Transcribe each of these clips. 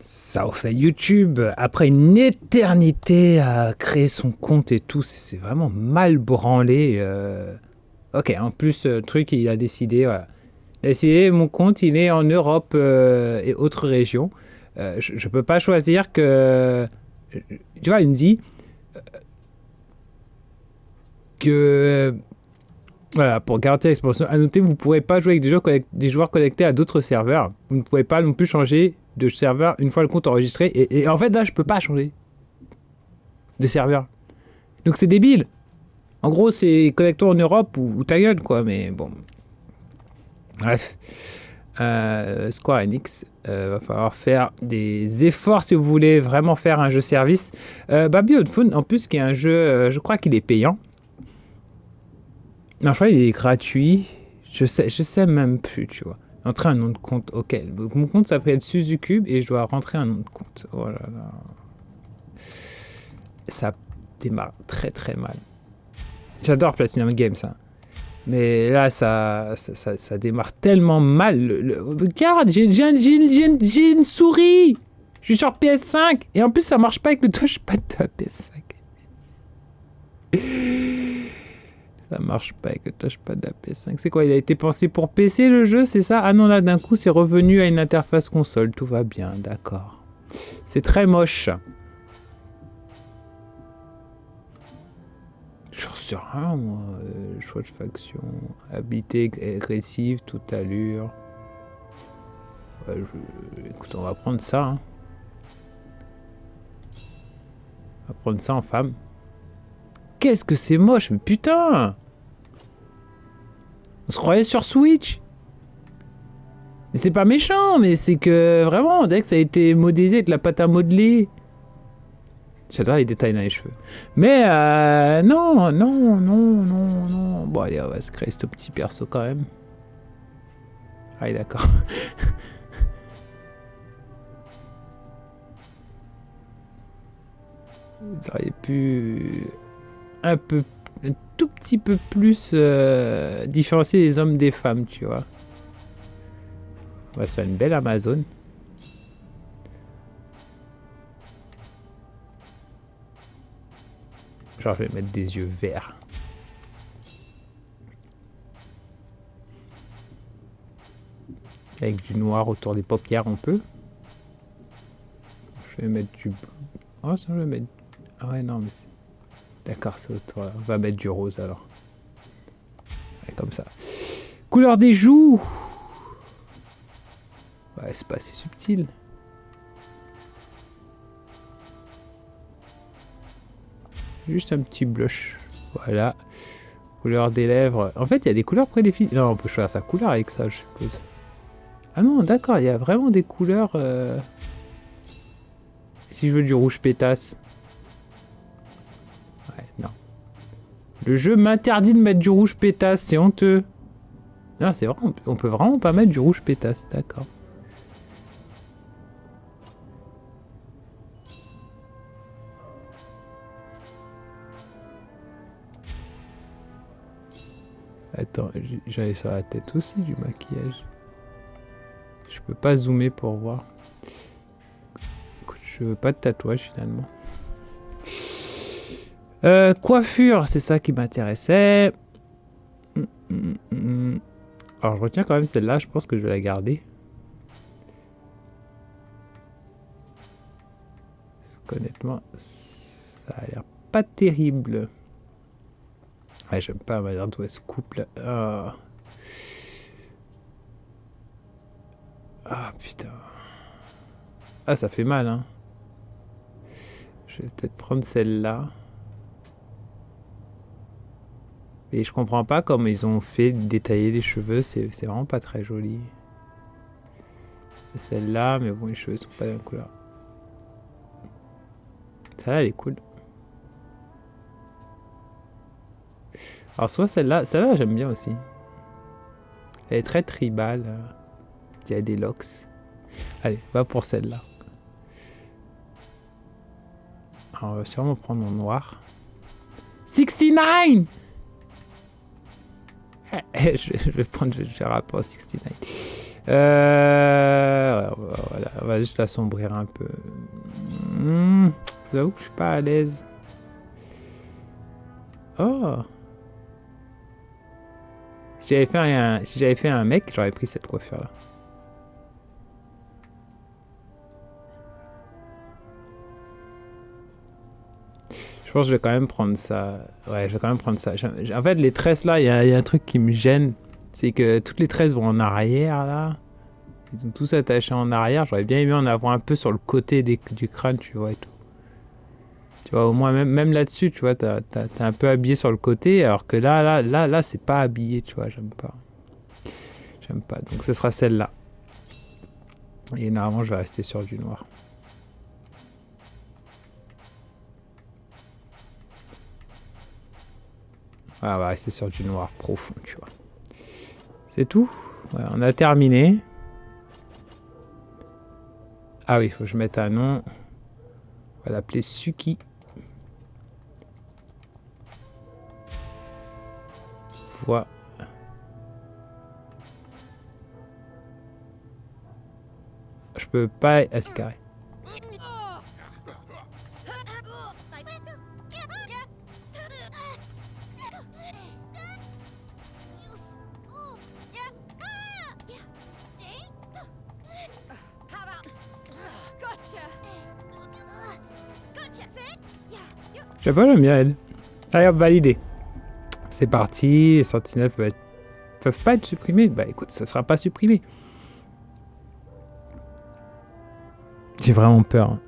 Ça au fait YouTube, après une éternité à créer son compte et tout, c'est vraiment mal branlé. Ok, en plus, le truc, il a décidé, voilà. Il a décidé, mon compte, il est en Europe et autres régions. Je peux pas choisir que... Tu vois, il me dit que... Voilà, pour garantir l'expansion, à noter, vous ne pourrez pas jouer avec des joueurs connectés à d'autres serveurs. Vous ne pouvez pas non plus changer de serveur une fois le compte enregistré. Et en fait, là, je peux pas changer de serveur. Donc c'est débile. En gros, c'est connecte-toi en Europe ou ta gueule, quoi. Mais bon. Bref. Square Enix, va falloir faire des efforts si vous voulez vraiment faire un jeu service. Biophone, en plus, qui est un jeu, je crois qu'il est payant. Non, je crois qu'il est gratuit. Je sais même plus, tu vois. Entrer un nom de compte. Ok. Donc, mon compte s'appelle Suzucube et je dois rentrer un nom de compte. Oh là là. Ça démarre très très mal. J'adore Platinum Games, hein. Mais là, ça démarre tellement mal. Regarde, j'ai une souris. Je suis sur PS5. Et en plus, ça marche pas avec le touchpad de la PS5. Ça marche pas avec le touchpad de la PS5. C'est quoi? Il a été pensé pour PC, le jeu, c'est ça? Ah non, là, d'un coup, c'est revenu à une interface console. Tout va bien, d'accord. C'est très moche. J'en sais rien, moi. Choix de faction. Habité, agressive, toute allure. Ouais, écoute, on va prendre ça. Hein. On va prendre ça en femme. Qu'est-ce que c'est moche, mais putain! On se croyait sur Switch. Mais c'est pas méchant, mais c'est que vraiment, on dirait que ça a été modélisé avec la pâte à modeler. J'adore les détails dans les cheveux. Mais non, non, non, non, non. Bon, allez, on va se créer ce petit perso quand même. Ah, d'accord. Vous auriez pu un tout petit peu plus différencier les hommes des femmes, tu vois. On va se faire une belle Amazon. Genre, je vais mettre des yeux verts. Avec du noir autour des paupières, on peut. Je vais mettre du... Oh, ça, je vais mettre... Ah ouais, non, mais... D'accord, c'est autour. On va mettre du rose, alors. Ouais, comme ça. Couleur des joues. Ouais, c'est pas assez subtil. Juste un petit blush. Voilà. Couleur des lèvres. En fait, il y a des couleurs prédéfinies. Non, on peut choisir sa couleur avec ça, je suppose. Ah non, d'accord, il y a vraiment des couleurs... Si je veux du rouge pétasse. Ouais, non. Le jeu m'interdit de mettre du rouge pétasse, c'est honteux. Non, c'est vrai, on peut vraiment pas mettre du rouge pétasse, d'accord. Attends, j'avais sur la tête aussi du maquillage. Je peux pas zoomer pour voir. Écoute, je veux pas de tatouage finalement. Coiffure, c'est ça qui m'intéressait. Alors je retiens quand même celle-là, je pense que je vais la garder. Parce qu'honnêtement, ça a l'air pas terrible. Ouais, j'aime pas ma manière dont elle se coupe là. Oh. Ah putain. Ah, ça fait mal, hein. Je vais peut-être prendre celle-là. Et je comprends pas comment ils ont fait détailler les cheveux, c'est vraiment pas très joli. Celle-là, mais bon, les cheveux sont pas de la même couleur. Celle-là, elle est cool. Alors, soit celle-là j'aime bien aussi. Elle est très tribale. Il y a des locks. Allez, va pour celle-là. Alors, on va sûrement prendre en noir. 69! Je vais prendre, je vais faire rapport à 69. voilà, on va juste assombrir un peu. J'avoue que je suis pas à l'aise. Oh. Si j'avais fait un mec, j'aurais pris cette coiffure là. Je pense que je vais quand même prendre ça. Ouais, je vais quand même prendre ça. En fait, les tresses là, il y a un truc qui me gêne. C'est que toutes les tresses vont en arrière là. Ils sont tous attachés en arrière. J'aurais bien aimé en avoir un peu sur le côté du crâne, tu vois, et tout. Tu vois, au moins, même là-dessus, tu vois, t'es un peu habillé sur le côté. Alors que là, c'est pas habillé, tu vois, j'aime pas. J'aime pas. Donc ce sera celle-là. Et normalement, je vais rester sur du noir. Ah, on va rester sur du noir profond, tu vois. C'est tout. Ouais, on a terminé. Ah oui, il faut que je mette un nom. On va l'appeler Suki. Voilà. Je peux pas... Ah, c'est carré. Je sais pas, j'aime bien elle. Allez hop, validé. C'est parti, les sentinelles peuvent pas être supprimées. Bah écoute, ça sera pas supprimé. J'ai vraiment peur. Hein.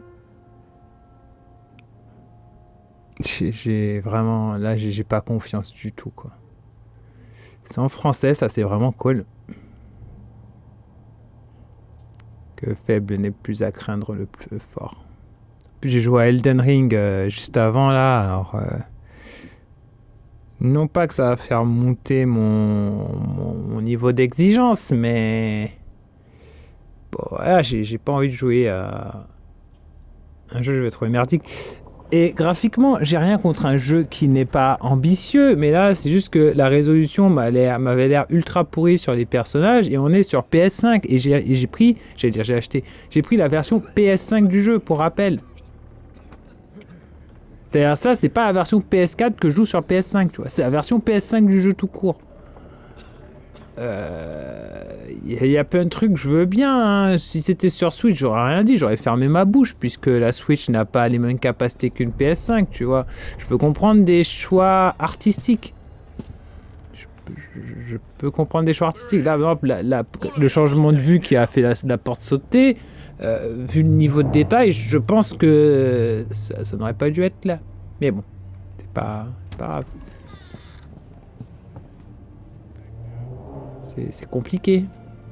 J'ai vraiment... Là, j'ai pas confiance du tout, quoi. C'est en français, ça c'est vraiment cool. Que faible n'est plus à craindre le plus fort. Puis j'ai joué à Elden Ring juste avant, là, alors... non pas que ça va faire monter mon niveau d'exigence, mais... Bon, voilà, j'ai pas envie de jouer à un jeu que je vais trouver merdique. Et graphiquement, j'ai rien contre un jeu qui n'est pas ambitieux, mais là, c'est juste que la résolution m'avait l'air ultra pourrie sur les personnages, et on est sur PS5, et j'ai pris, j'ai pris la version PS5 du jeu, pour rappel. C'est-à-dire ça, c'est pas la version PS4 que je joue sur PS5, tu vois, c'est la version PS5 du jeu tout court. Y a plein de trucs, je veux bien. Hein. Si c'était sur Switch, j'aurais rien dit, j'aurais fermé ma bouche, puisque la Switch n'a pas les mêmes capacités qu'une PS5, tu vois. Je peux comprendre des choix artistiques. Je peux comprendre des choix artistiques. Là, par exemple, le changement de vue qui a fait la porte sauter, vu le niveau de détail, je pense que ça n'aurait pas dû être là. Mais bon, c'est pas grave. C'est compliqué.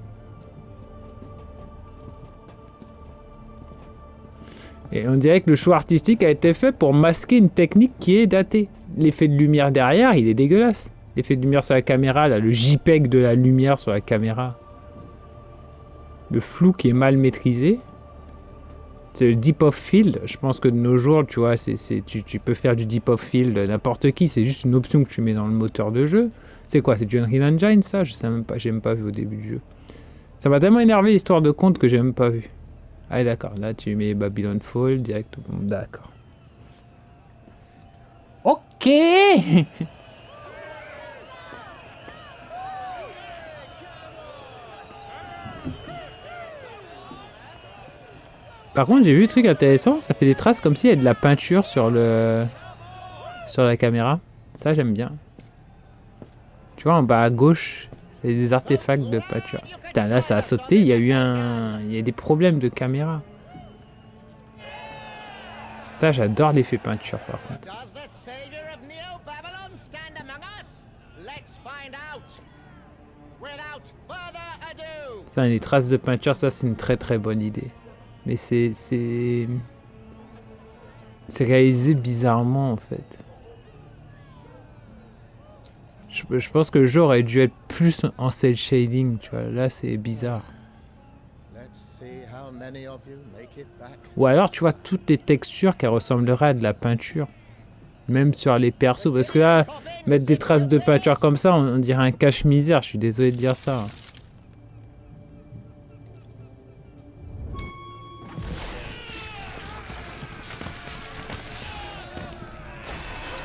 Et on dirait que le choix artistique a été fait pour masquer une technique qui est datée. L'effet de lumière derrière, il est dégueulasse. L'effet de lumière sur la caméra, là, le JPEG de la lumière sur la caméra. Le flou qui est mal maîtrisé. C'est le deep of field. Je pense que de nos jours, tu vois, tu peux faire du deep of field n'importe qui. C'est juste une option que tu mets dans le moteur de jeu. C'est quoi? C'est du Unreal Engine, ça? Je sais même pas. J'ai même pas vu au début du jeu. Ça m'a tellement énervé l'histoire de compte que j'ai même pas vu. Ah d'accord, là tu mets Babylon Fall direct. D'accord. Ok. Par contre, j'ai vu un truc intéressant, ça fait des traces comme s'il y a de la peinture sur la caméra. Ça, j'aime bien. Tu vois, en bas à gauche, c'est des artefacts de peinture. Putain, là, ça a sauté, il y a des problèmes de caméra. Putain, j'adore l'effet peinture, par contre. Putain, les traces de peinture, ça, c'est une très très bonne idée. Mais c'est réalisé bizarrement en fait. Je pense que le jeu aurait dû être plus en cel shading, tu vois. Là c'est bizarre. Ou alors tu vois toutes les textures qui ressembleraient à de la peinture. Même sur les persos. Parce que là, mettre des traces de peinture comme ça, on dirait un cache-misère. Je suis désolé de dire ça.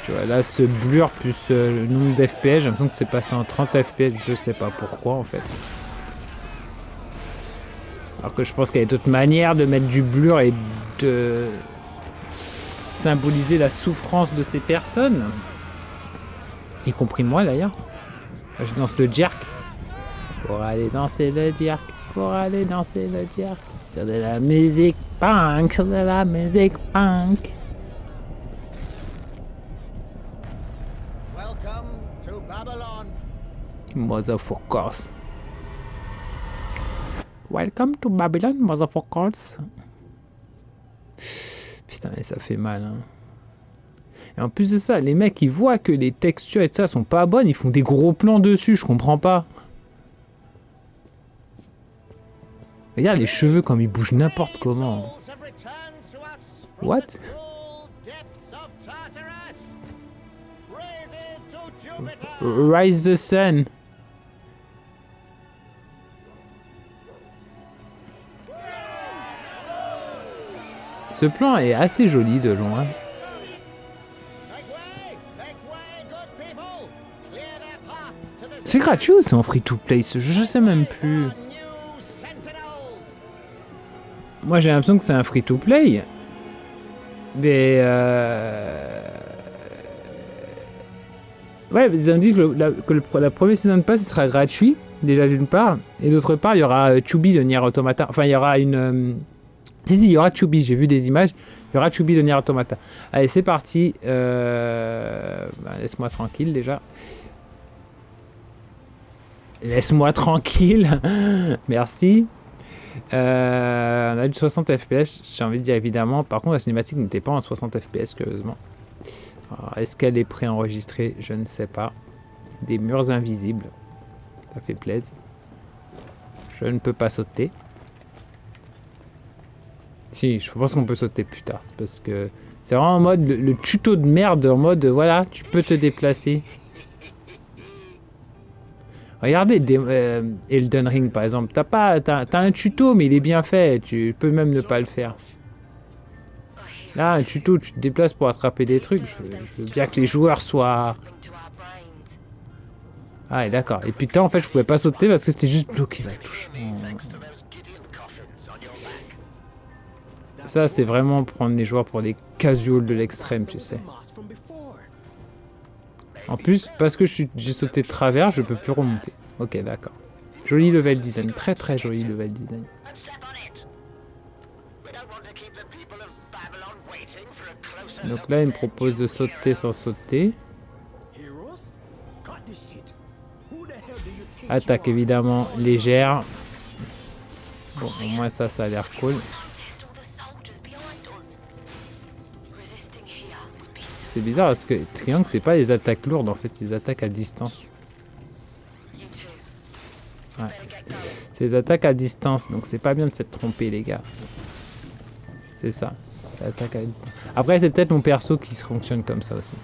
Tu vois, là, ce blur plus le nombre d'FPS, j'ai l'impression que c'est passé en 30 FPS, je sais pas pourquoi en fait. Alors que je pense qu'il y a d'autres manières de mettre du blur et de symboliser la souffrance de ces personnes. Y compris moi d'ailleurs. Je danse le jerk. Pour aller danser le jerk. Pour aller danser le jerk. Sur de la musique punk. Sur de la musique punk. Welcome to Babylon. Motherfuckers. Welcome to Babylon, motherfuckers. Putain, mais ça fait mal, hein. Et en plus de ça, les mecs, ils voient que les textures et tout ça sont pas bonnes, ils font des gros plans dessus, je comprends pas. Regarde les cheveux comme ils bougent n'importe comment. What? Rise the sun. Ce plan est assez joli de loin. C'est gratuit ou c'est en free-to-play ce jeu? Je sais même plus. Moi j'ai l'impression que c'est un free-to-play. Mais ouais, ils ont dit que la première saison de pass sera gratuit, déjà d'une part. Et d'autre part, il y aura Chubby de Nier Automata. Enfin, il y aura une... Si, il y aura Chubby, j'ai vu des images. Il y aura Chubby de Nier Automata. Allez, c'est parti. Laisse-moi tranquille déjà. Laisse-moi tranquille. Merci. On a du 60 FPS, j'ai envie de dire évidemment. Par contre, la cinématique n'était pas en 60 FPS, curieusement. Est-ce qu'elle est préenregistrée? Je ne sais pas. Des murs invisibles. Ça fait plaisir. Je ne peux pas sauter. Si, je pense qu'on peut sauter plus tard. Parce que c'est vraiment en mode le tuto de merde. En mode, voilà, tu peux te déplacer. Regardez Elden Ring par exemple, t'as un tuto mais il est bien fait, tu peux même ne pas le faire. Là un tuto, tu te déplaces pour attraper des trucs, je veux bien que les joueurs soient... Ah et d'accord, et putain en fait je pouvais pas sauter parce que c'était juste bloqué la touche. Ça c'est vraiment prendre les joueurs pour les casuals de l'extrême, tu sais. En plus, parce que j'ai sauté de travers, je peux plus remonter. Ok, d'accord. Joli level design, très très joli level design. Donc là, il me propose de sauter sans sauter. Attaque évidemment légère. Bon, au moins ça a l'air cool. C'est bizarre parce que triangle c'est pas des attaques lourdes en fait, c'est des attaques à distance. Ouais. C'est des attaques à distance, donc c'est pas bien de s'être trompé les gars. C'est ça, c'est attaque à distance. Après c'est peut-être mon perso qui se fonctionne comme ça aussi.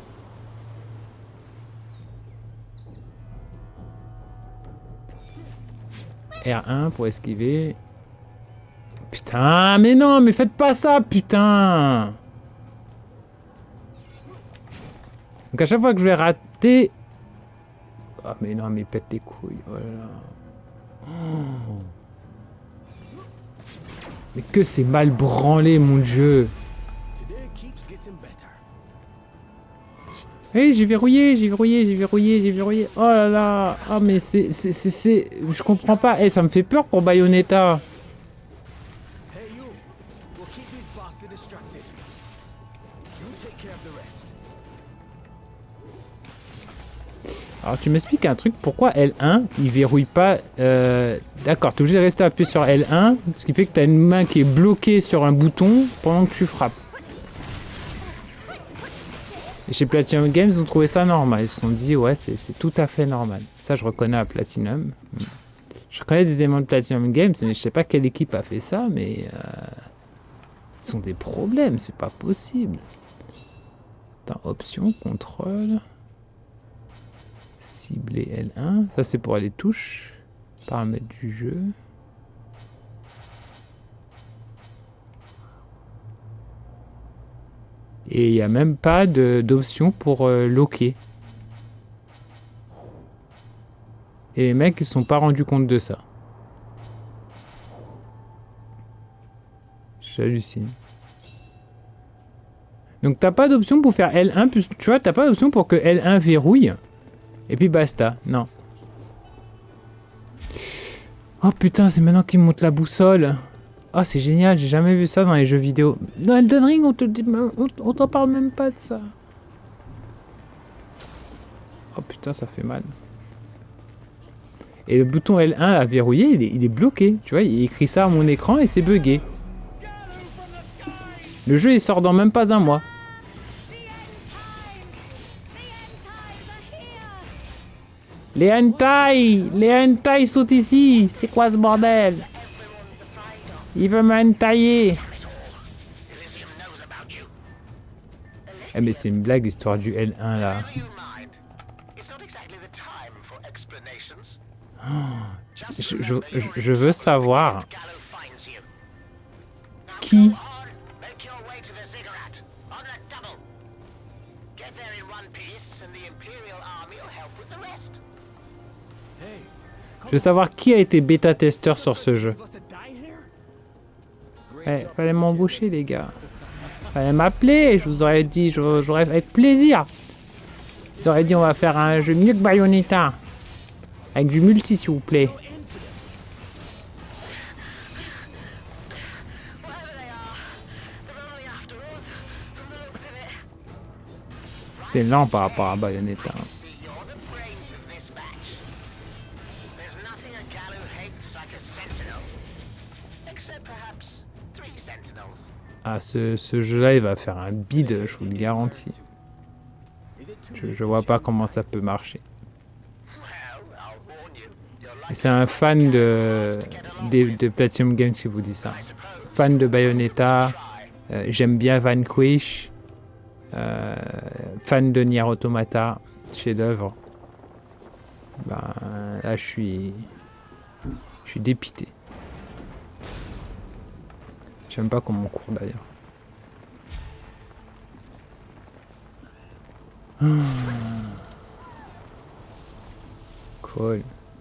R1 pour esquiver. Putain, mais non, mais faites pas ça, putain! Donc à chaque fois que je vais rater... Ah mais non, mais pète les couilles, oh là là. Oh. Mais que c'est mal branlé, mon dieu. Hey, j'ai verrouillé, j'ai verrouillé, j'ai verrouillé, j'ai verrouillé. Oh là là. Ah mais c'est... Je comprends pas. Eh, ça me fait peur pour Bayonetta. Alors tu m'expliques un truc, pourquoi L1 il verrouille pas... D'accord, tu es obligé de rester appuyé sur L1, ce qui fait que tu as une main qui est bloquée sur un bouton pendant que tu frappes. Et chez Platinum Games, ils ont trouvé ça normal, ils se sont dit ouais c'est tout à fait normal. Ça je reconnais à Platinum. Je reconnais des éléments de Platinum Games, mais je sais pas quelle équipe a fait ça, mais... Ils ont des problèmes, c'est pas possible. Attends, option, contrôle... Cibler L1, ça c'est pour les touches, paramètres du jeu. Et il n'y a même pas d'option pour loquer. Et les mecs, ils se sont pas rendus compte de ça. J'hallucine. Donc t'as pas d'option pour faire L1, puisque tu vois, t'as pas d'option pour que L1 verrouille. Et puis basta, non. Oh putain, c'est maintenant qu'il monte la boussole. Oh, c'est génial, j'ai jamais vu ça dans les jeux vidéo. Dans Elden Ring, on t'en parle même pas de ça. Oh putain, ça fait mal. Et le bouton L1 à verrouiller, il est bloqué. Tu vois, il écrit ça à mon écran et c'est buggé. Le jeu, il sort dans même pas un mois. Les hentai sont ici. C'est quoi ce bordel? Il veut m'hentailler. Eh mais c'est une blague l'histoire du L1 là. Oh, je veux savoir qui. Je veux savoir qui a été bêta-testeur sur ce jeu. Eh, fallait m'embaucher les gars. Fallait m'appeler, je vous aurais dit, j'aurais avec plaisir. Ils auraient dit on va faire un jeu mieux que Bayonetta. Avec du multi s'il vous plaît. C'est lent par rapport à Bayonetta. Ah, ce jeu-là, il va faire un bide, je vous le garantis. Je vois pas comment ça peut marcher. C'est un fan de Platinum Games qui vous dit ça. Fan de Bayonetta, j'aime bien Vanquish, fan de Nier Automata, chef-d'œuvre. Ben là, je suis dépité. J'aime pas comment on court d'ailleurs. Cool.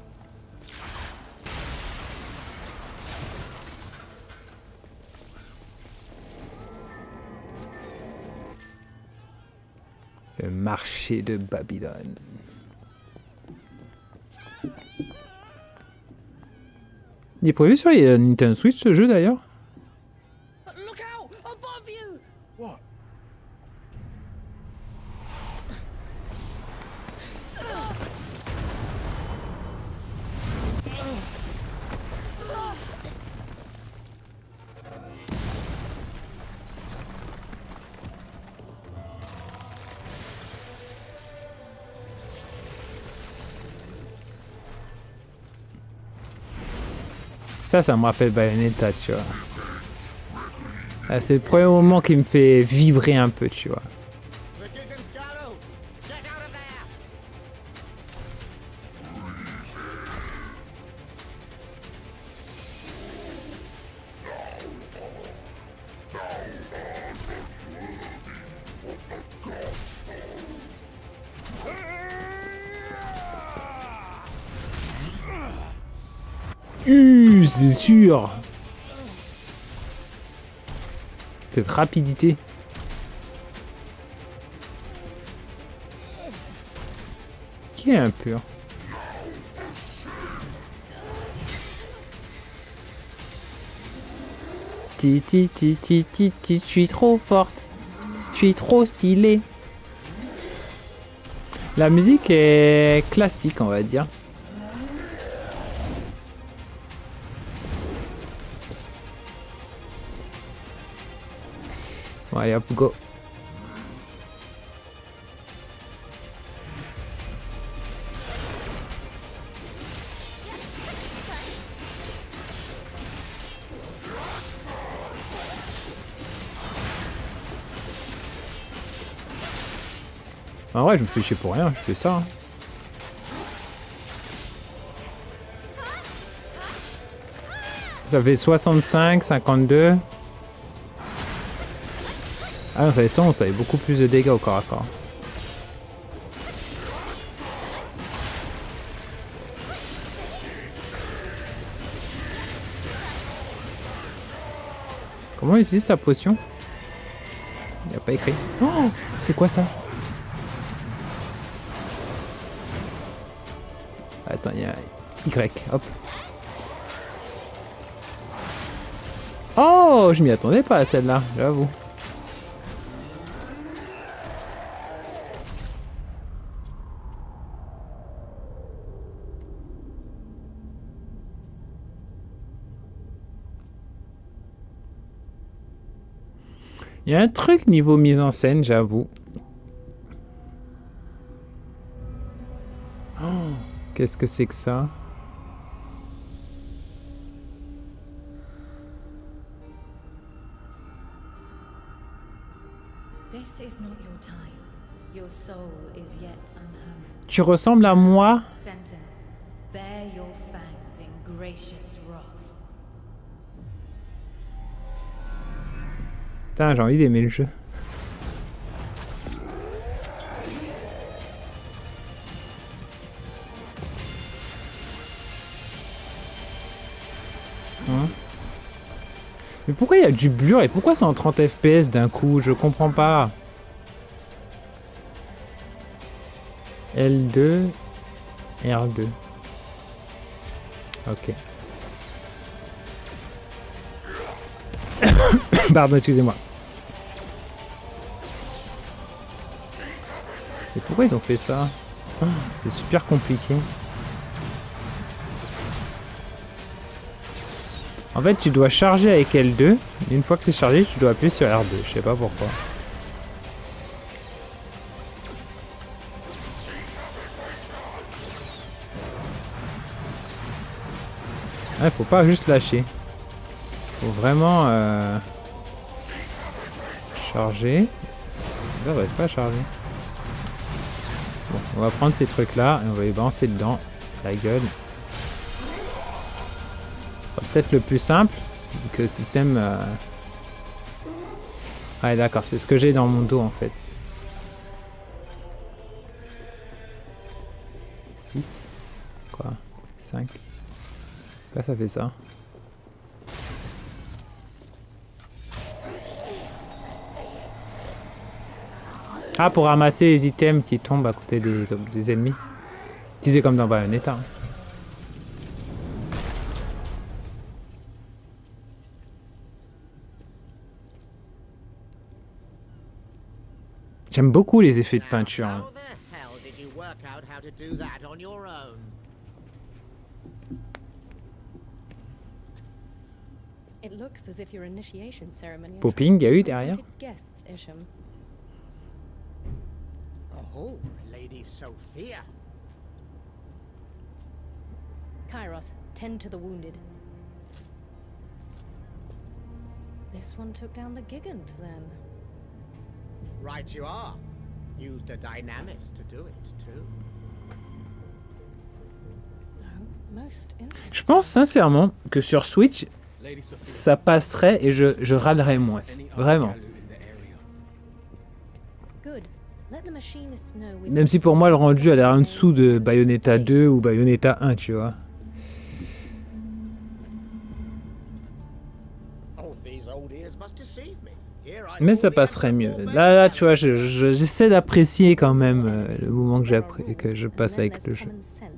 Le marché de Babylone. Il est prévu sur Nintendo Switch ce jeu d'ailleurs? Ça me rappelle Bayonetta, tu vois. C'est le premier moment qui me fait vibrer un peu, tu vois. C'est sûr. Cette rapidité. Qui est impur? Je suis trop forte. Je suis trop stylée. La musique est classique, on va dire. Bon, allez hop, go. En vrai, je me fais chier pour rien, je fais ça. Hein. Ça fait 65, 52. Ah non, ça avait 100, ça avait beaucoup plus de dégâts au corps à corps. Comment il utilise sa potion? Il n'y a pas écrit. Oh, c'est quoi ça? Attends, il y a Y, hop. Oh, je m'y attendais pas à celle-là, j'avoue. Il y a un truc niveau mise en scène, j'avoue. Oh, qu'est-ce que c'est que ça? This is not your time. Your soul is yet unhurried. Tu ressembles à moi? Sentinel, bare your fangs in gracious wrath. Putain, j'ai envie d'aimer le jeu. Hein? Mais pourquoi il y a du blur et pourquoi c'est en 30 FPS d'un coup? Je comprends pas. L2, R2. Ok. Pardon, excusez-moi. Et pourquoi ils ont fait ça? Oh, c'est super compliqué. En fait, tu dois charger avec L2. Et une fois que c'est chargé, tu dois appuyer sur R2. Je sais pas pourquoi. Ouais, faut pas juste lâcher. Faut vraiment charger. Ça va pas charger. Bon, on va prendre ces trucs là et on va les balancer dedans. La gueule. Peut-être le plus simple que le système. Ouais, d'accord, c'est ce que j'ai dans mon dos en fait. 6. Quoi? 5. Là, ça fait ça. Ah, pour ramasser les items qui tombent à côté des ennemis. Utilisé comme dans Bayonetta. J'aime beaucoup les effets de peinture. Hein. Popping, il y a eu derrière. Oh, Lady Sophia. Kairos, tend to the wounded. This one took down the gigant then. Right you are. Used a dynamis to do it too. No, most interesting. Je pense sincèrement que sur Switch, ça passerait et je râlerais moins. Vraiment. Même si pour moi le rendu a l'air en dessous de Bayonetta 2 ou Bayonetta 1, tu vois. Mais ça passerait mieux. Là tu vois, j'essaie d'apprécier quand même le moment que je passe avec le jeu.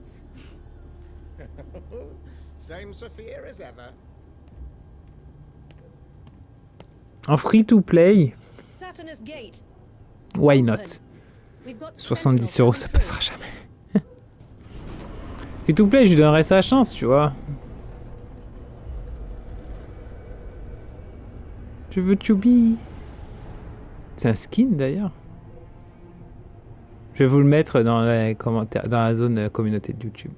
En free-to-play, why not? 70 €, ça passera jamais. Free-to-play, je lui donnerais sa chance, tu vois. Je veux Chubby. C'est un skin d'ailleurs. Je vais vous le mettre dans les commentaires, dans la zone communauté de YouTube.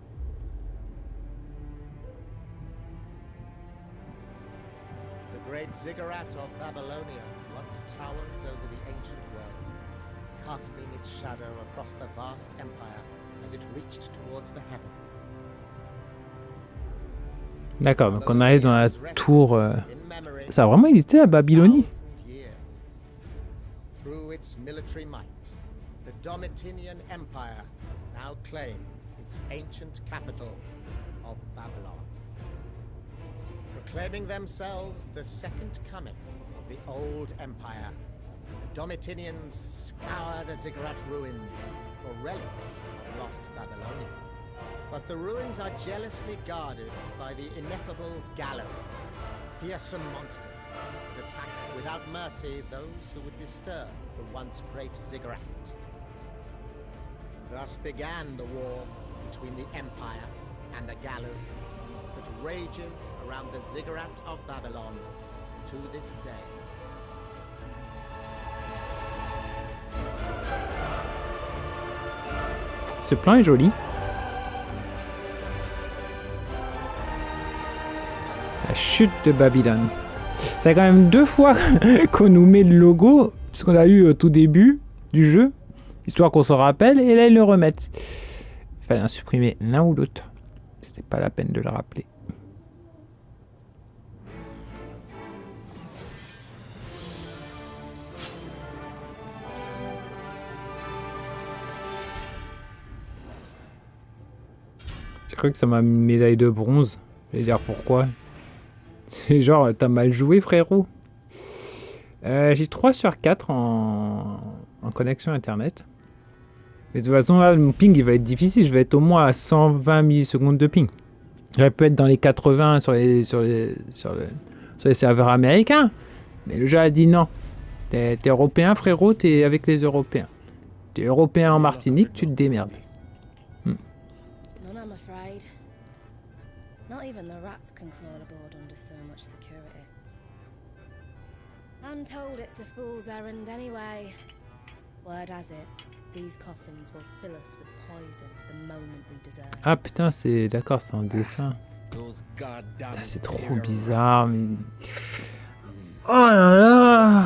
The great ziggurat of Babylonia once towered over the ancient world, casting its shadow across the vast empire as it reached towards the heavens. D'accord, donc on arrive dans la tour. Ça a vraiment existé à Babylonie? through its military might, the Domitinian Empire now claims its ancient capital of Babylon. Proclaiming themselves the second coming of the old empire, the Domitinians scour the Ziggurat ruins for relics of lost Babylonia. But the ruins are jealously guarded by the ineffable Gallo, fearsome monsters that attack without mercy those who would disturb the once great Ziggurat. Thus began the war between the Empire and the Gallo that rages around the Ziggurat of Babylon to this day. Ce plan est joli. La chute de Babylone. C'est quand même 2 fois qu'on nous met le logo, puisqu'on l'a eu au tout début du jeu, histoire qu'on s'en rappelle, et là ils le remettent. Il fallait en supprimer l'un ou l'autre. C'était pas la peine de le rappeler. Je crois que ça m'a mis une médaille de bronze. Je vais dire pourquoi. C'est genre, t'as mal joué, frérot. J'ai 3 sur 4 en connexion internet. Mais de toute façon, là, mon ping il va être difficile. Je vais être au moins à 120 millisecondes de ping. J'aurais pu être dans les 80 sur les serveurs américains. Mais le jeu a dit non. T'es européen, frérot, t'es avec les Européens. T'es européen en Martinique, tu te démerdes. None, I'm afraid. Not even the rats can crawl aboard under so much security. I'm told it's a fool's errand anyway. Word has it, these coffins will fill us with poison the moment we desert. Ah putain, c'est d'accord, c'est en dessin. Putain, c'est trop bizarre, mais... Oh là là!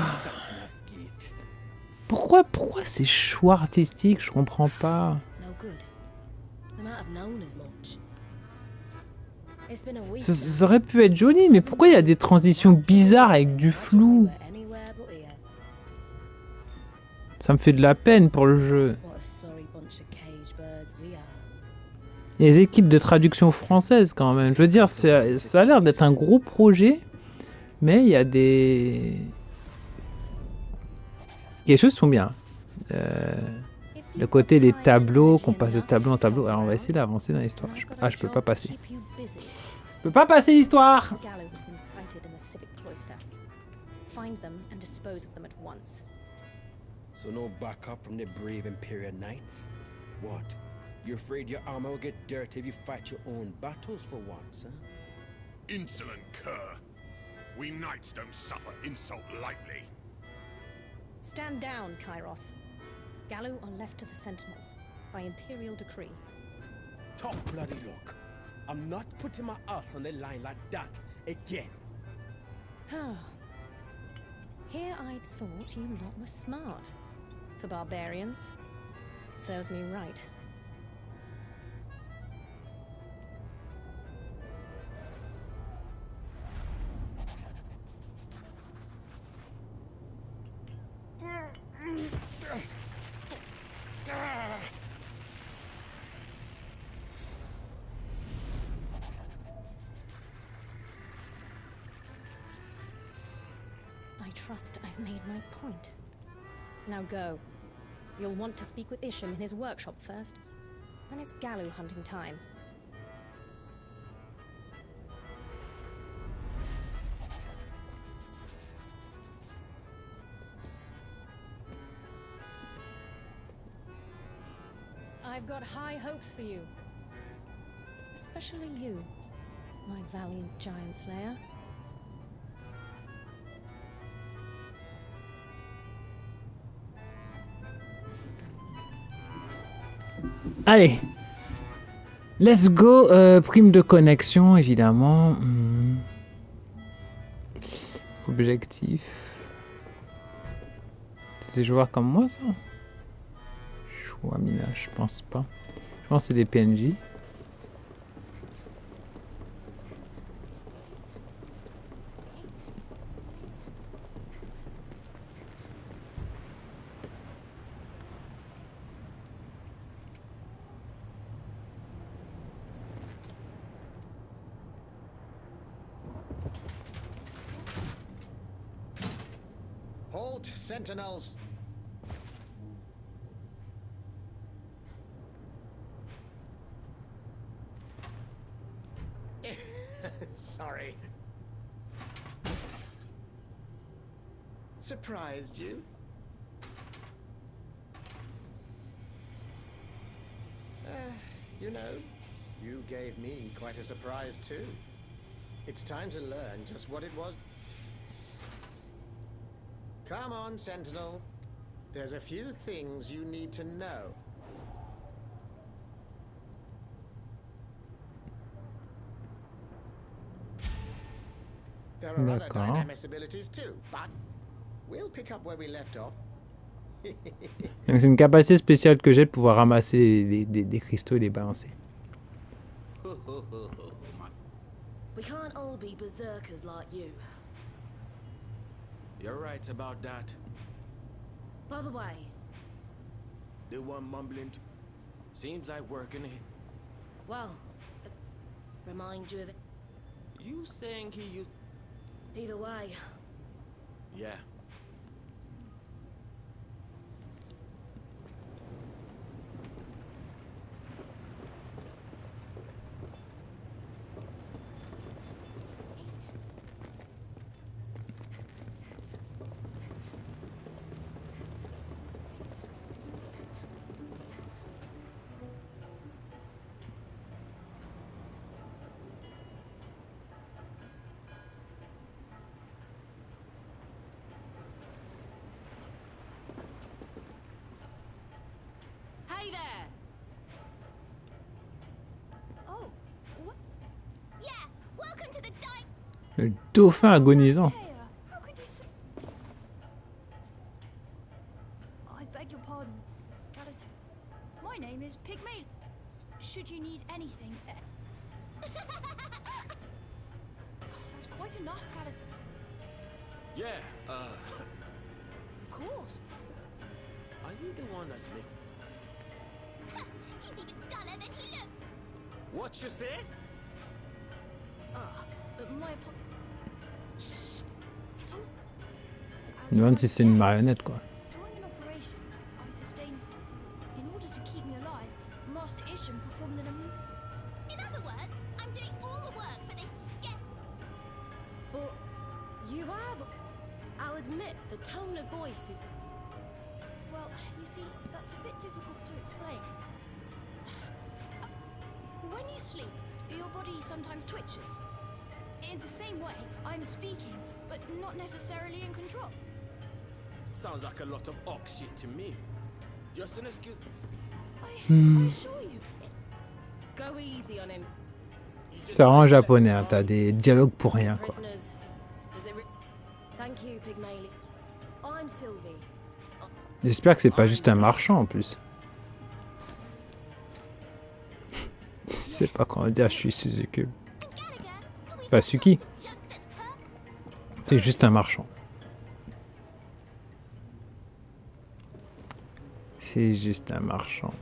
Pourquoi ces choix artistiques? Je comprends pas. No good. They might have known as much. It's been a week. Ça aurait pu être joli, mais pourquoi il y a des transitions bizarres avec du flou? Anywhere but here. Ça me fait de la peine pour le jeu. What a sorry bunch of cage birds we are. Il y a des équipes de traduction française quand même. Je veux dire, ça a l'air d'être un gros projet, mais il y a des... Les choses sont bien. Le côté des tableaux, qu'on passe de tableau en tableau. Alors on va essayer d'avancer dans l'histoire. Ah, je peux pas passer. Je peux pas passer l'histoire. Gallo have been sighted in the civic cloister. Find them and dispose of them at once. So no backup from the brave Imperial Knights? What? You're afraid your armor will get dirty if you fight your own battles for once, huh? Insolent cur. We knights don't suffer insult lightly. Stand down, Kairos. Gallo are left to the Sentinels by Imperial decree. Top bloody look. I'm not putting my ass on the line like that again. Here I'd thought you lot were smart. For barbarians. Serves me right. I trust I've made my point. Now go. You'll want to speak with Isham in his workshop first. Then it's Gallo hunting time. I've got high hopes for you. Especially you, my valiant giant slayer. Allez, let's go. Prime de connexion, évidemment. Objectif. C'est des joueurs comme moi, ça? Choix mina, je pense pas. Je pense que c'est des PNJ. Halt, sentinels! Sorry. Surprised you? You know, you gave me quite a surprise too. It's time to learn just what it was. Come on, Sentinel. There's a few things you need to know. There are other D'accord. Dynamis abilities too, but we'll pick up where we left off. Donc c'est une capacité spéciale que j'ai de pouvoir ramasser des cristaux et les balancer. We can't all be berserkers like you. You're right about that. By the way, The one mumbling. Seems like working it. well, remind you of it. You saying he you? Either way, Yeah. hey there. Oh, what? Yeah, welcome to the Le dauphin agonisant. How could you say... I beg your pardon, Galat. My name is Pygmalion. Should you need anything... That's quite enough, Galat. Yeah. Of course. Are you the one that's making? He's even duller than he looks. What you say? My apologies. It's all... Je me demande si c'est une marionnette quoi. During an operation, I sustained... In order to keep me alive, Master Isham performed an... In other words, I'm doing all the work for this But you have... I'll admit, the tone of voice is... Well, you see, that's a bit difficult to explain. When you sleep, your body sometimes twitches. In the same way, I'm speaking, but not necessarily in control. Sounds like a lot of ox shit to me. Just an excuse. I assure you, Go easy on him. C'est vraiment japonais, hein. T'as des dialogues pour rien quoi. Prisoners. Thank you, Pygmalion. I'm Sylvie. J'espère que c'est pas juste un marchand en plus. Je sais pas comment dire, je suis Suzuki. Pas Suki. C'est juste un marchand. C'est juste un marchand.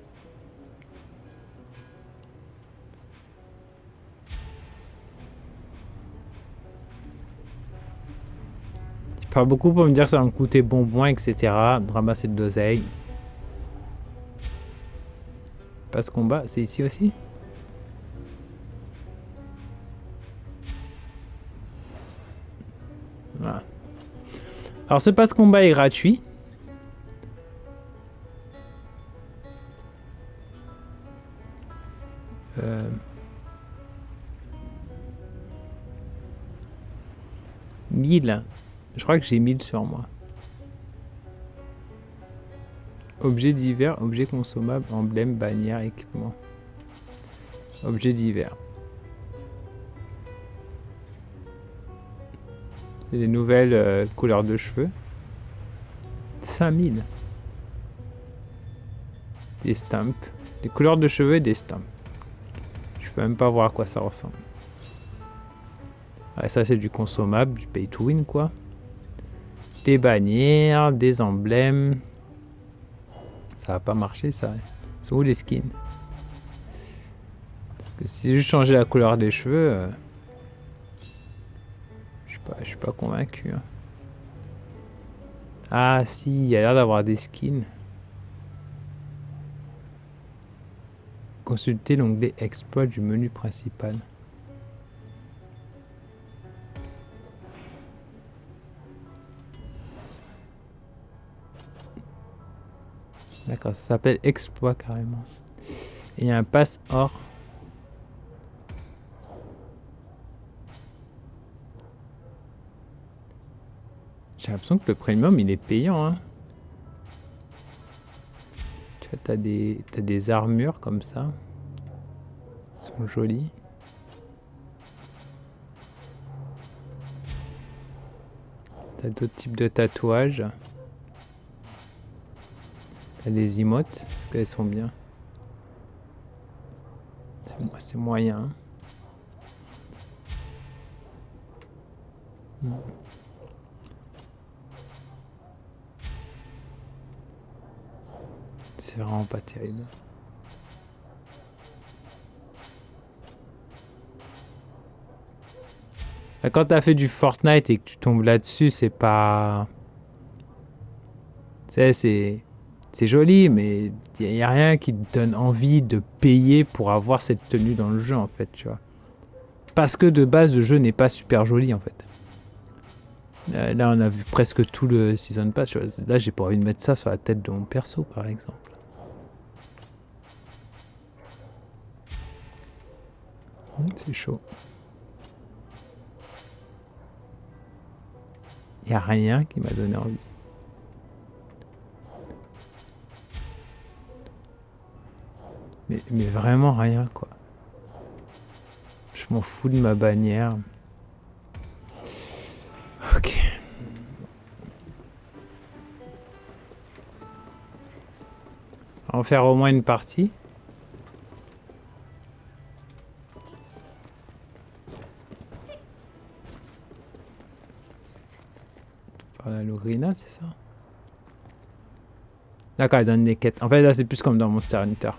Je parle beaucoup pour me dire que ça va me coûter bonbons, etc. De ramasser de l'oseille. Passe combat, c'est ici aussi? Voilà. Alors ce passe combat est gratuit. « 1000. Je crois que j'ai 1000 sur moi. Objets divers, objets consommables, emblème, bannière, équipement. Objets divers. C'est des nouvelles couleurs de cheveux. 5000. Des stamps. Des couleurs de cheveux et des stamps. Je peux même pas voir à quoi ça ressemble. Ouais, ça c'est du consommable, du pay to win quoi. Des bannières, des emblèmes. Ça va pas marcher ça. C'est où les skins? Parce que si je changeais la couleur des cheveux, je suis pas convaincu. Hein. Ah si, il y a l'air d'avoir des skins. Consultez l'onglet exploit du menu principal. D'accord, ça s'appelle exploit carrément. Et il y a un pass or. J'ai l'impression que le premium il est payant, hein. Tu vois, t'as des armures comme ça. Elles sont jolies. T'as d'autres types de tatouages. T'as des emotes, parce qu'elles sont bien. C'est moyen. C'est vraiment pas terrible. Quand t'as fait du Fortnite et que tu tombes là-dessus, c'est pas... C'est joli, mais il n'y a rien qui te donne envie de payer pour avoir cette tenue dans le jeu, en fait, tu vois. Parce que de base, le jeu n'est pas super joli, en fait. Là, on a vu presque tout le Season Pass. Tu vois. Là, j'ai pas envie de mettre ça sur la tête de mon perso, par exemple. C'est chaud. Il n'y a rien qui m'a donné envie. Mais vraiment rien, quoi. Je m'en fous de ma bannière. Ok. On va en faire au moins une partie. Par la Lorina, c'est ça? D'accord, elle donne des quêtes. En fait, là, c'est plus comme dans Monster Hunter.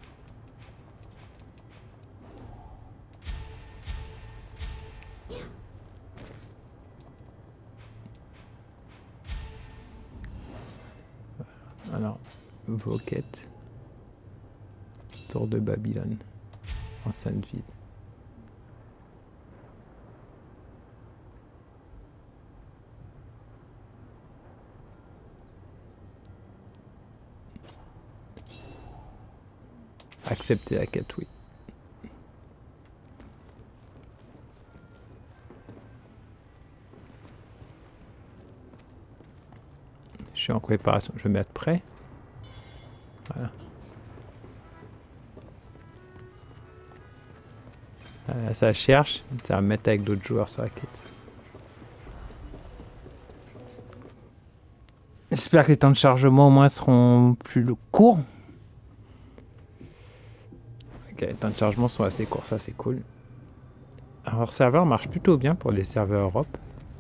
Alors, vos quêtes. Tour de Babylone. Enceinte vide. Accepter la quête, oui. Je suis en préparation. Je vais mettre prêt. Voilà. Ça cherche. Ça va me mettre avec d'autres joueurs sur la quête. J'espère que les temps de chargement au moins seront plus courts. Ok, les temps de chargement sont assez courts, ça c'est cool. Alors, le serveur marche plutôt bien pour les serveurs Europe.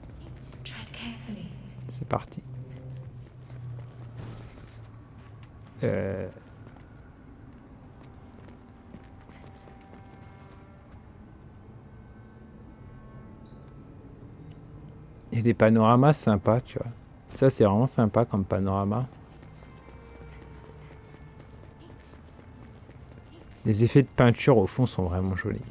C'est parti. Il y a des panoramas sympas, tu vois. Ça, c'est vraiment sympa comme panorama. Les effets de peinture au fond sont vraiment jolis.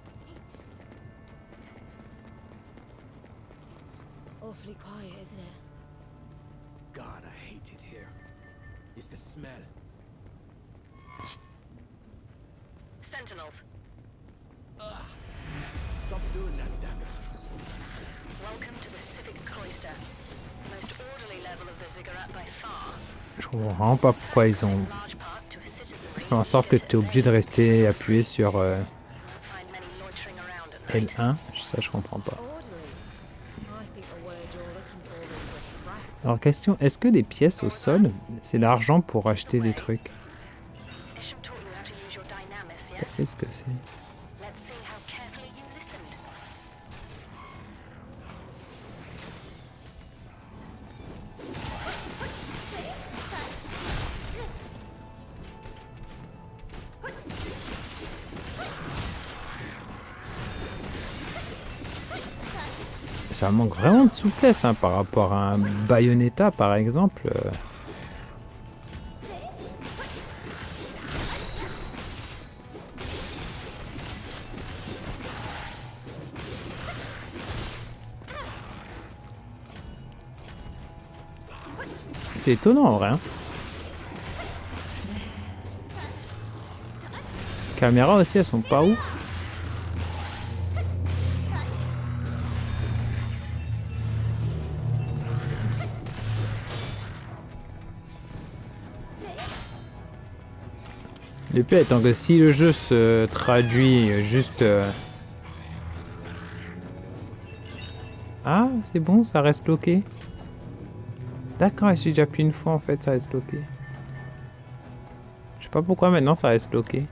Awfully quiet, isn't it? God, I hate it here. It's the smell. Sentinels, Stop doing that, damn it. welcome to the Civic Cloister. Most orderly level of the ziggurat by far. Je comprends vraiment pas pourquoi ils ont Large part to a citizenry. fait en sorte que tu es obligé de rester appuyé sur Find many loitering around at night. L1. Ça, je comprends pas. Orderly. I think the word you're looking for is repressed. Alors, question, est-ce que les pièces au sol, c'est l'argent pour acheter des trucs? Isham taught you how to use your dynamis, yes? Qu'est-ce que c'est? Let's see how carefully you listened. Ça manque vraiment de souplesse hein, par rapport à un Bayonetta par exemple. C'est étonnant en vrai. Hein. Caméras aussi, elles sont pas ouf. Le pire étant que si le jeu se traduit juste... Ah, c'est bon, ça reste bloqué. D'accord, il suffit d'appuyer une fois en fait, ça reste bloqué. Je sais pas pourquoi maintenant ça reste bloqué.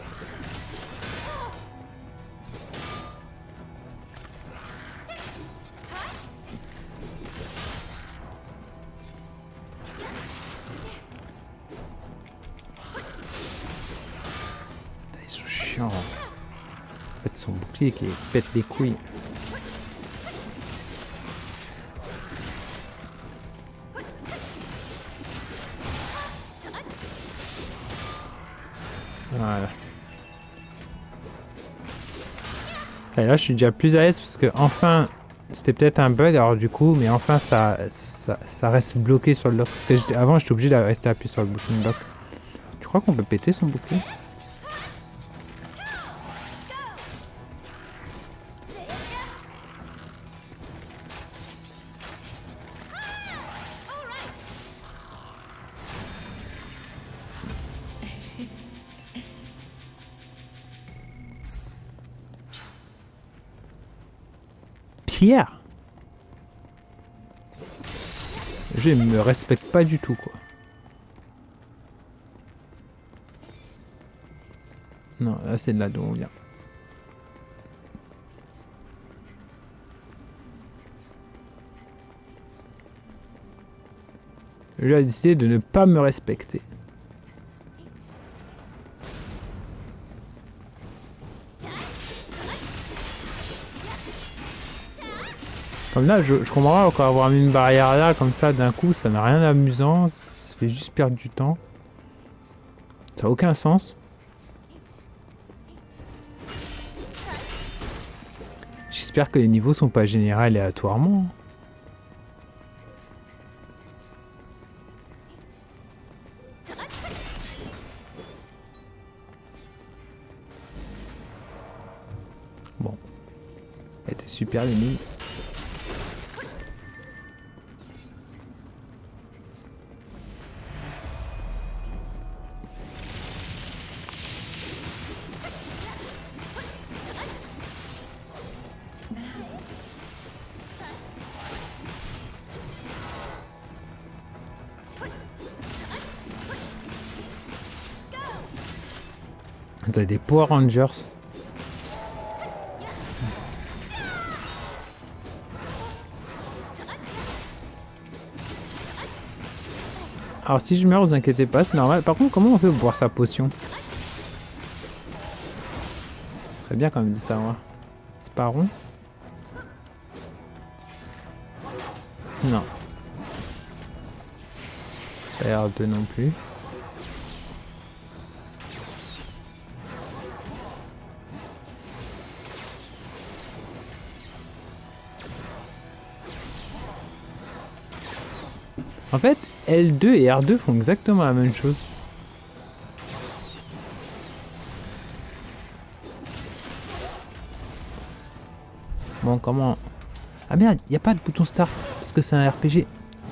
Ils sont chiants. En fait, son bouclier qui pète les couilles. Voilà. Et là je suis déjà plus à l'aise parce que enfin c'était peut-être un bug alors du coup mais enfin ça reste bloqué sur le lock. Parce que avant j'étais obligé de rester appuyé sur le bouton lock. Tu crois qu'on peut péter son bouclier? Pierre. Le jeu me respecte pas du tout quoi. Non, là c'est de là d'où on vient. Le jeu a décidé de ne pas me respecter. Comme là, je comprends pas encore avoir mis une barrière là, comme ça, d'un coup, ça n'a rien d'amusant, ça fait juste perdre du temps. Ça n'a aucun sens. J'espère que les niveaux sont pas générés aléatoirement. Bon. Elle était super l'énigme. T'as des Power Rangers. Alors si je meurs, vous inquiétez pas, c'est normal. Par contre, comment on fait pour boire sa potion? Très bien quand même dit ça, moi. C'est pas rond? Non. Ça a l'air de non plus. En fait, L2 et R2 font exactement la même chose. Bon, comment... Ah merde, il n'y a pas de bouton start, parce que c'est un RPG.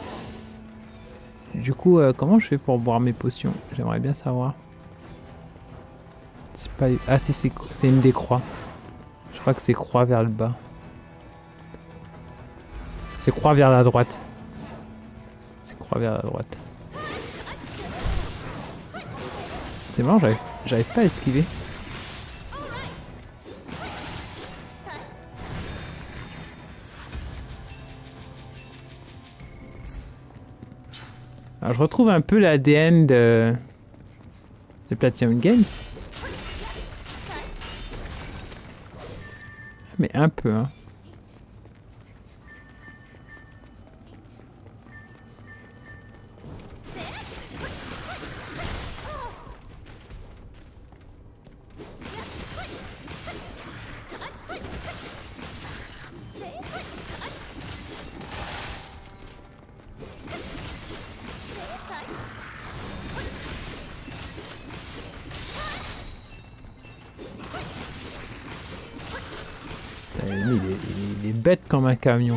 Du coup, comment je fais pour boire mes potions? J'aimerais bien savoir. Pas... Ah si, c'est une des croix. Je crois que c'est croix vers le bas. C'est croix vers la droite. Vers la droite. C'est marrant, j'arrive pas à esquiver. Alors je retrouve un peu l'ADN de Platinum Games. Mais un peu, hein. bête comme un camion.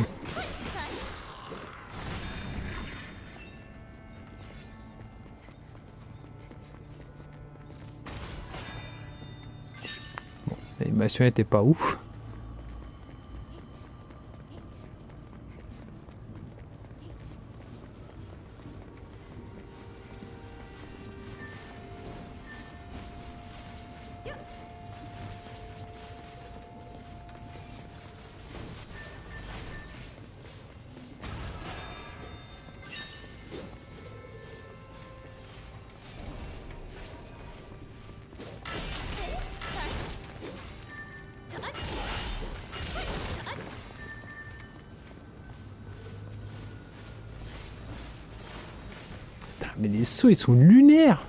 Bon, l'animation était pas ouf. Mais les sauts, ils sont lunaires.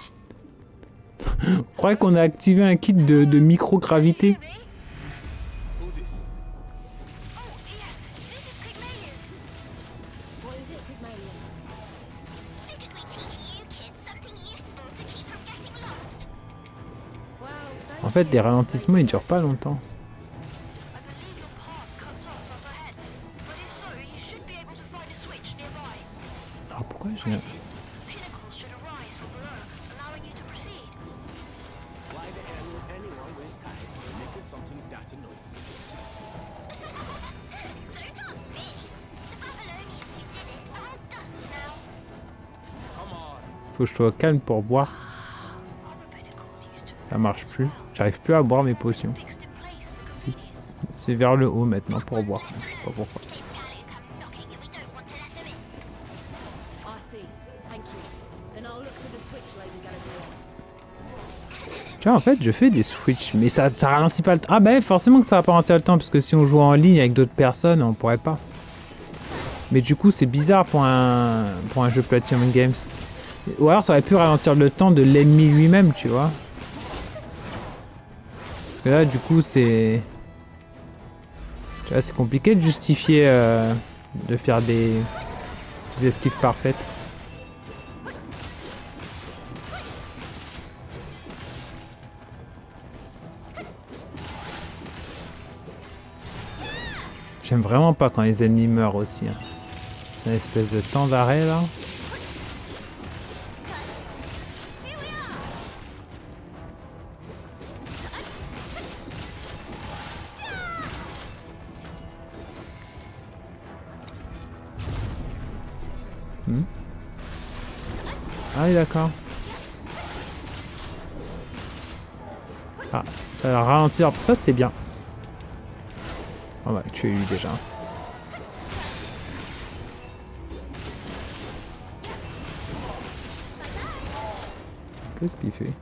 On croyait qu'on a activé un kit de microgravité. Who this? Oh, yes, this is Pygmalion. What is it, Pygmalion? Figured we'd teach you kids something useful to keep from getting lost. Well, En fait, les ralentissements, ils durent pas longtemps. I believe your path cuts off up ahead, but if so, you should be able to find a switch nearby. Alors pourquoi je... Pinnacles should arise from below, allowing you to proceed. Why the hell would anyone waste time making something that annoying? Don't ask me. The Babylonians who did it are all dust now. Come on. Faut que je sois calme pour boire. Other pinnacles used to Ça marche plus. J'arrive plus à boire mes potions. fixed in place for Si. C'est vers le haut maintenant pour boire. Je sais pas pourquoi. In case Gallion comes knocking and we don't want to let them in. I see. Thank you. Then I'll look for the switch, Lady Galadriel. Tu vois, en fait, je fais des switches, mais ça ralentit pas le temps. Ah bah forcément que ça va pas ralentir le temps, parce que si on joue en ligne avec d'autres personnes, on pourrait pas. Mais du coup, c'est bizarre pour un jeu Platinum Games. Ou alors, ça aurait pu ralentir le temps de l'ennemi lui-même, tu vois. Parce que là, du coup, c'est... Tu vois, c'est compliqué de justifier, de faire des esquives parfaites. J'aime vraiment pas quand les ennemis meurent aussi. Hein. C'est une espèce de temps d'arrêt là. Ah oui d'accord. Ah, ça va ralentir. Ça c'était bien. On va tuer lui déjà. Qu'est-ce qu'il fait?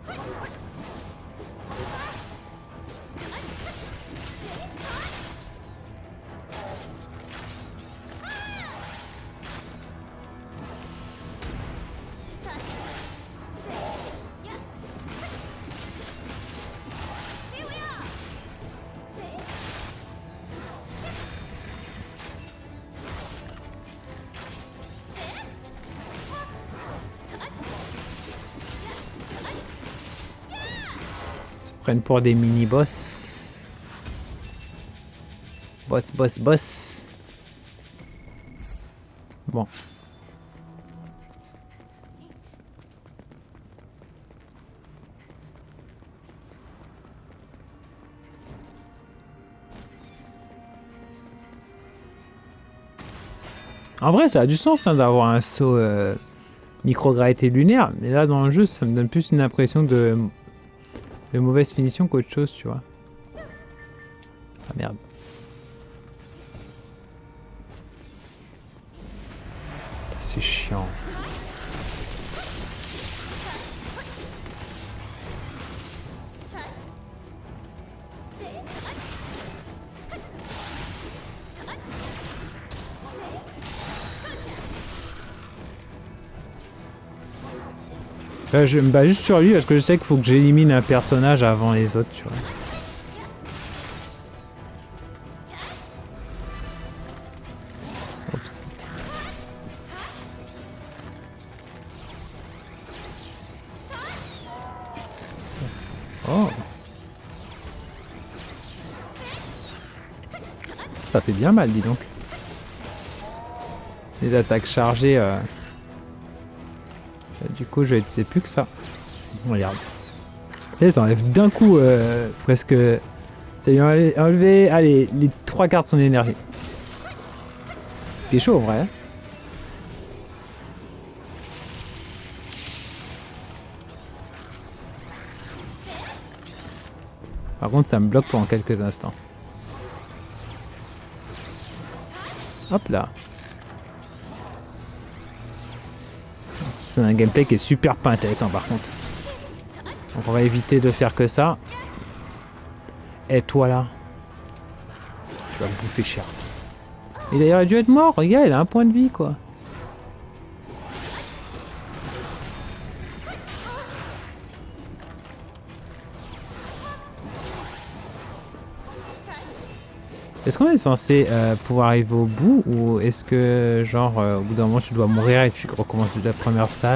Prennent pour des mini-boss. Boss. Bon. En vrai, ça a du sens hein, d'avoir un saut microgravité lunaire, mais là dans le jeu, ça me donne plus une impression de mauvaise finition qu'autre chose, tu vois. Ah merde. C'est chiant. Là, je me bats juste sur lui parce que je sais qu'il faut que j'élimine un personnage avant les autres, tu vois. Oups. Oh. ça fait bien mal, dis donc. Les attaques chargées. Du coup, je vais utiliser plus que ça. Regarde. Et ça enlève d'un coup presque. Ça lui a enlevé, allez, les 3 quarts de son énergie. Ce qui est chaud en vrai. Par contre, ça me bloque pendant quelques instants. Hop là. C'est un gameplay qui est super pas intéressant par contre. Donc on va éviter de faire que ça. Et toi là, tu vas me bouffer cher. Il aurait dû être mort, regarde, il a un point de vie quoi. Est-ce qu'on est censé pouvoir arriver au bout ou est-ce que genre au bout d'un moment tu dois mourir et tu recommences de la première salle?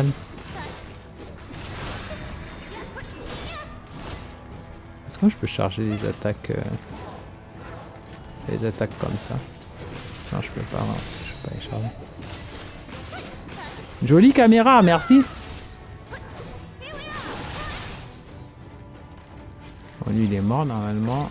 Est-ce que je peux charger les attaques comme ça? Non, je peux pas, non, je peux pas les charger. Jolie caméra, merci. Bon, lui il est mort normalement.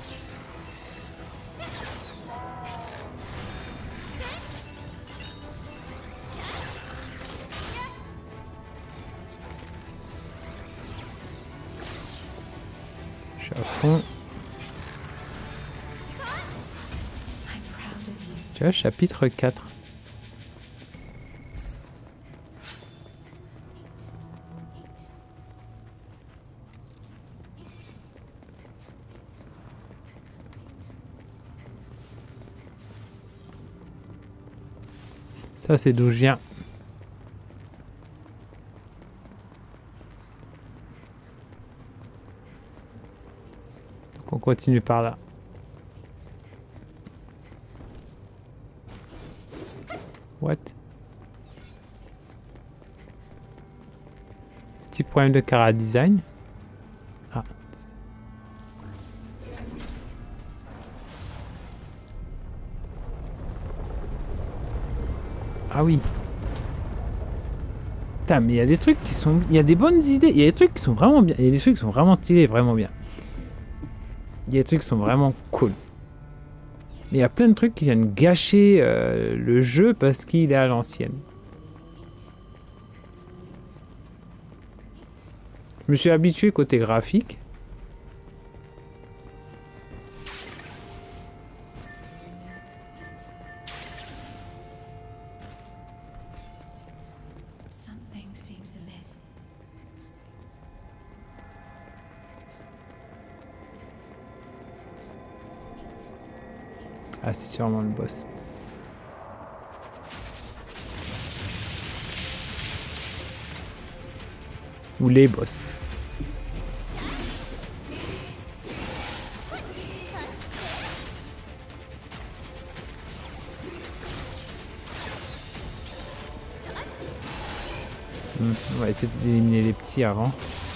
À fond. Tu vois, chapitre 4. Ça, c'est d'où je viens. On continue par là. What? Petit problème de cara design. Ah. Ah oui. Putain, mais il y a des trucs qui sont... Il y a des bonnes idées. Il y a des trucs qui sont vraiment bien. Il y a des trucs qui sont vraiment stylés, vraiment bien. Il y a des trucs qui sont vraiment cool. Mais il y a plein de trucs qui viennent gâcher le jeu parce qu'il est à l'ancienne. Je me suis habitué côté graphique. Something seems amiss. Ah, c'est sûrement le boss. Ou les boss. On va essayer d'éliminer les petits avant.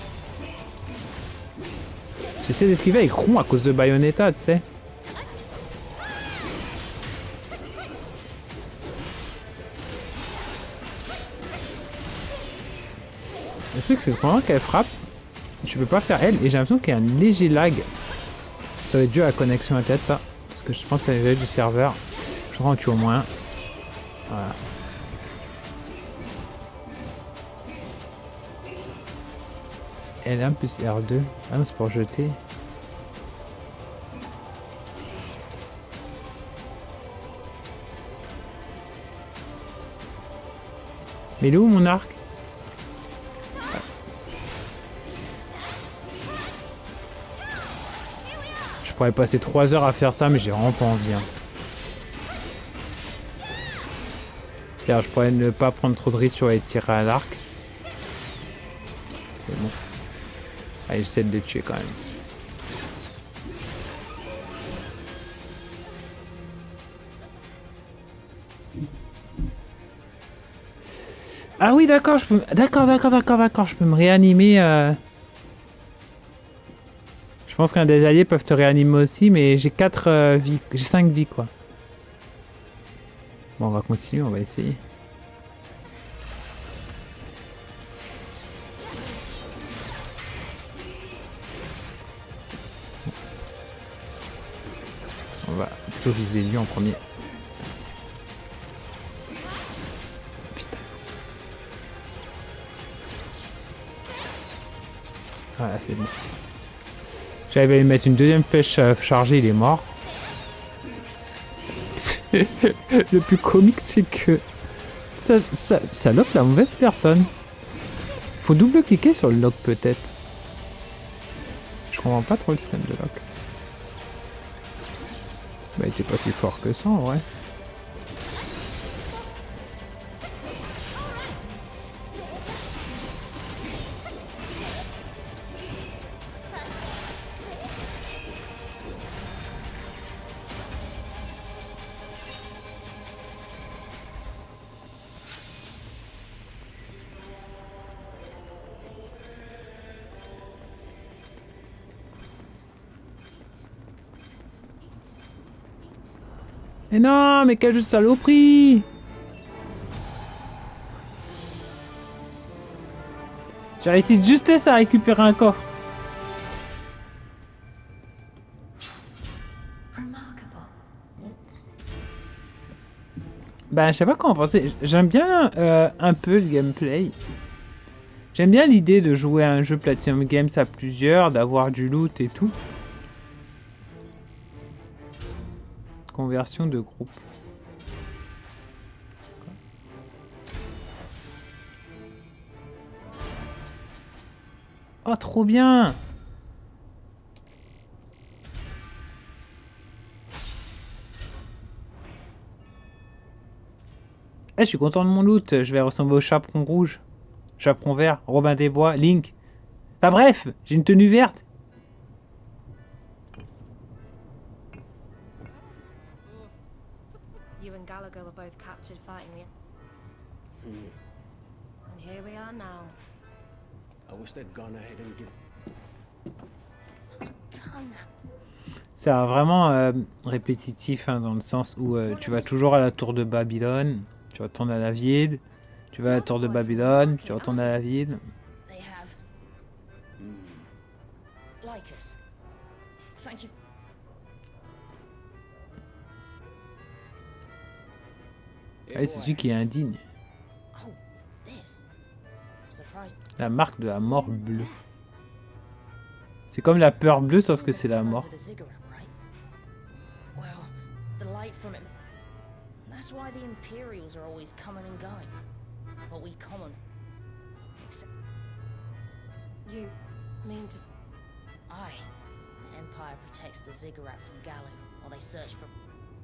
J'essaie d'esquiver avec rond à cause de Bayonetta, tu sais. Le truc c'est que pendant qu'elle frappe, tu peux pas faire elle et j'ai l'impression qu'il y a un léger lag. Ça va être dû à la connexion à tête ça. Parce que je pense que c'est le du serveur. Je rends tu au moins. Voilà. L1 plus R2. Ah non, c'est pour jeter. Mais il est où mon arc? Je pourrais passer 3 heures à faire ça, mais j'ai vraiment pas envie. Hein. Je pourrais ne pas prendre trop de risques sur les tirs à l'arc. C'est bon. Allez, j'essaie de les tuer quand même. Ah oui, d'accord, je peux... D'accord, je peux me réanimer. Je pense qu'un des alliés peuvent te réanimer aussi, mais j'ai 4 vies, j'ai 5 vies quoi. Bon, on va continuer, on va essayer. On va plutôt viser lui en premier. Putain. Voilà, c'est bon. J'avais lui mettre une deuxième flèche chargée, il est mort. Le plus comique, c'est que ça lock la mauvaise personne. Faut double-cliquer sur le lock peut-être. Je comprends pas trop le système de lock. Bah, il était pas si fort que ça en vrai. Mais non, mais quel jeu de saloperie! J'ai réussi de justesse à récupérer un coffre. Bah, je sais pas comment penser. J'aime bien un peu le gameplay. J'aime bien l'idée de jouer à un jeu Platinum Games à plusieurs, d'avoir du loot et tout. Conversion de groupe. Oh, trop bien! Eh, je suis content de mon loot. Je vais ressembler au chaperon rouge, chaperon vert, Robin des Bois, Link. Enfin bref, j'ai une tenue verte. You and Gallagher were both captured fighting the... And here we are now. I wish they'd gone ahead and give... C'est vraiment répétitif hein, dans le sens où tu vas toujours à la tour de Babylone, tu retournes à la ville, tu vas à la tour de Babylone, tu retournes à la ville. They have. Like us. Thank you. Ah, c'est celui qui est indigne. Oh, this. Surprise. La marque de la mort bleue. C'est comme la peur bleue sauf que c'est la mort. Well, the light from it. That's why the Imperials are always coming and going. But we common. Except... You mean to... Aye. The Empire protects the ziggurat from Gallu while they search for...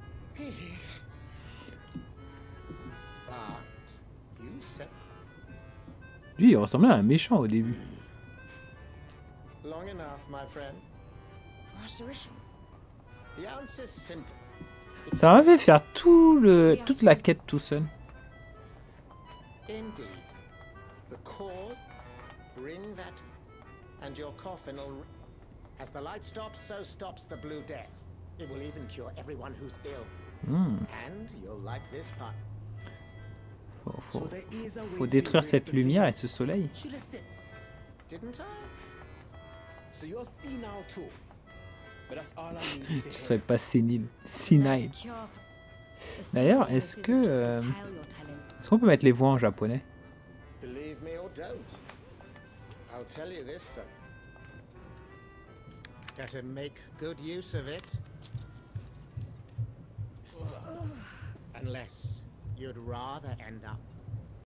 But you said Lui, il ressemblait à un méchant au début. long enough, my friend. Master Isham. The answer's simple. Ça m'avait fait faire toute la quête tout seul. Indeed. The cause, bring that, and your coffin'll... As the light stops, so stops the Blue Death. It will even cure everyone who's ill. And you'll like this part. Faut détruire cette lumière et ce soleil. Didn't I? So you're senile too. But that's all I need to Je serais pas sénile. Senile. D'ailleurs, est-ce qu'on peut mettre les voix en japonais? Believe me or don't. I'll tell you this though. Better make good use of it. Unless you'd rather end up